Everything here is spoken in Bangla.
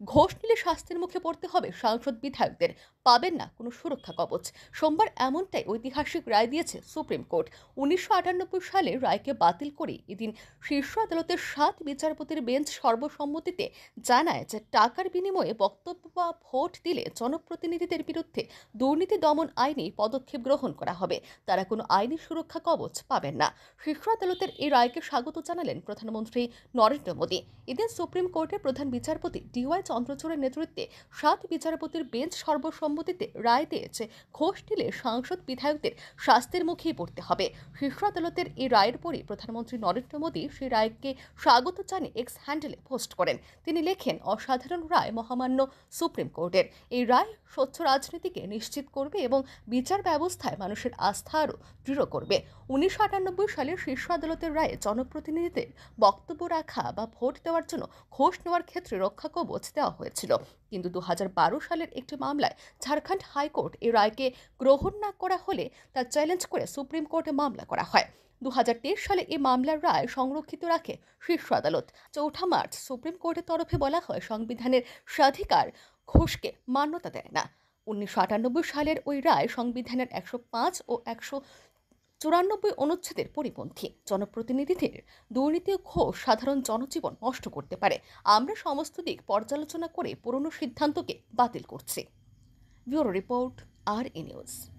ঘোষ নিলে শাস্তির মুখে পড়তে হবে সাংসদ বিধায়কদের, পাবেন না কোনো সুরক্ষা কবচ। সোমবার এমনটাই ঐতিহাসিক রায় দিয়েছে সুপ্রিম কোর্ট। ১৯৯৮ সালে রায়কে বাতিল করে এদিন শীর্ষ আদালতের ৭ বিচারপতির বেঞ্চ সর্বসম্মতিতে জানায় যে টাকার বিনিময়ে বক্তব্য বা ভোট দিলে জনপ্রতিনিধিদের বিরুদ্ধে দুর্নীতি দমন আইনে পদক্ষেপ গ্রহণ করা হবে। তারা কোনো আইনি সুরক্ষা কবচ পাবেন না। শীর্ষ আদালতের এই রায়কে স্বাগত জানালেন প্রধানমন্ত্রী নরেন্দ্র মোদী। এদিন সুপ্রিম কোর্টের প্রধান বিচারপতি ডিওয়াই চন্দ্রচূড়ের নেতৃত্বে ৭ বিচারপতির বেঞ্চ সর্বসম্মতিতে রায় দিয়েছে ঘোষ দিলে সাংসদ বিধায়কদের শাস্তির মুখেই পড়তে হবে। শীর্ষ আদালতের এই রায়ের পরই প্রধানমন্ত্রী নরেন্দ্র মোদী সেই রায়কে স্বাগত জানিয়ে এক্স হ্যান্ডেলে পোস্ট করেন। তিনি লেখেন, অসাধারণ রায় মহামান্য সুপ্রিম কোর্টের। এই রায় স্বচ্ছ রাজনীতিকে নিশ্চিত করবে এবং বিচার ব্যবস্থায় মানুষের আস্থা আরও দৃঢ় করবে। ১৯৯৮ সালের শীর্ষ আদালতের রায়ে জনপ্রতিনিধিদের বক্তব্য রাখা বা ভোট দেওয়ার জন্য ঘোষ নেওয়ার ক্ষেত্রে রক্ষা কবচ দেওয়া হয়েছিল। কিন্তু ২০১২ সালের একটি মামলায় ঝাড়খণ্ড হাইকোর্ট এই রায়কে গ্রহণ না করা হলে তা চ্যালেঞ্জ করে সুপ্রিম কোর্টে মামলা করা হয়। ২০২৩ সালে এই মামলার রায় সংরক্ষিত রাখে শীর্ষ আদালত। ৪ মার্চ সুপ্রিম কোর্টের তরফে বলা হয়, সংবিধানের স্বাধিকার ঘোষকে মান্যতা দেয় না। ১৯৯৮ সালের ওই রায় সংবিধানের ১০৫ ও ১৯৪ অনুচ্ছেদের পরিপন্থী। জনপ্রতিনিধিদের দুর্নীতি ও ঘোষ সাধারণ জনজীবন নষ্ট করতে পারে। আমরা সমস্ত দিক পর্যালোচনা করে পুরনো সিদ্ধান্তকে বাতিল করছি। ব্যুরো রিপোর্ট, আর ই নিউজ।